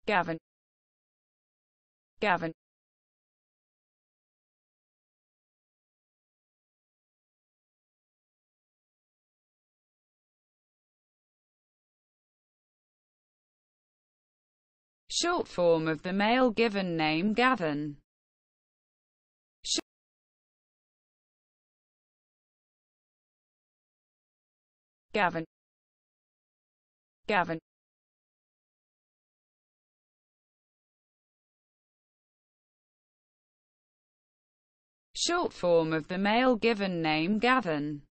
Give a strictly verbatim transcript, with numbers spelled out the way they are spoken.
Gavin, Gavin, short form of the male given name Gavin. Sh Gavin, Gavin, short form of the male given name Gavin.